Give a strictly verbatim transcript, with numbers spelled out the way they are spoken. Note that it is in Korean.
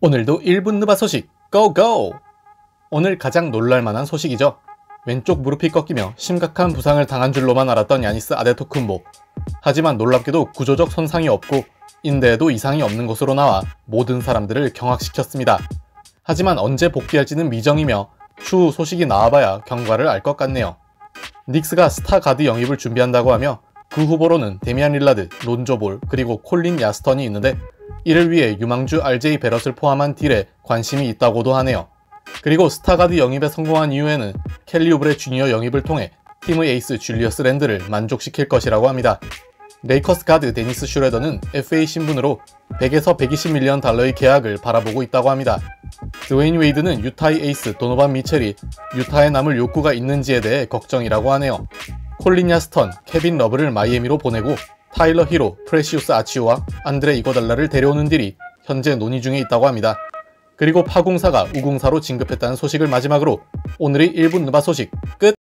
오늘도 일 분 느바 소식 고고! 오늘 가장 놀랄만한 소식이죠. 왼쪽 무릎이 꺾이며 심각한 부상을 당한 줄로만 알았던 야니스 아데토쿤보. 하지만 놀랍게도 구조적 손상이 없고 인대에도 이상이 없는 것으로 나와 모든 사람들을 경악시켰습니다. 하지만 언제 복귀할지는 미정이며 추후 소식이 나와봐야 경과를 알 것 같네요. 닉스가 스타 가드 영입을 준비한다고 하며 그 후보로는 데미안 릴라드, 론조 볼, 그리고 콜린 야스턴이 있는데 이를 위해 유망주 알제이 베럿을 포함한 딜에 관심이 있다고도 하네요. 그리고 스타가드 영입에 성공한 이후에는 켈리 우브레 주니어 영입을 통해 팀의 에이스 줄리어스 랜드를 만족시킬 것이라고 합니다. 레이커스 가드 데니스 슈레더는 에프에이 신분으로 백에서 백이십 밀리언 달러의 계약을 바라보고 있다고 합니다. 드웨인 웨이드는 유타의 에이스 도노반 미첼이 유타에 남을 욕구가 있는지에 대해 걱정이라고 하네요. 콜린 야스턴, 케빈 러브를 마이애미로 보내고 타일러 히로, 프레시우스 아치오와 안드레 이고달라를 데려오는 딜이 현재 논의 중에 있다고 합니다. 그리고 파공사가 우궁사로 진급했다는 소식을 마지막으로 오늘의 일 분 느바 소식 끝!